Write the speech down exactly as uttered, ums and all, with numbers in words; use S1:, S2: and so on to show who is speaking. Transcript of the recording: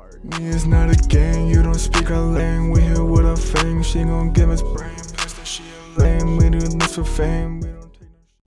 S1: Me is not a game, you don't speak our lane. We here with our fame, she gon' give us brain. Pistol, she a lame, we do this for fame.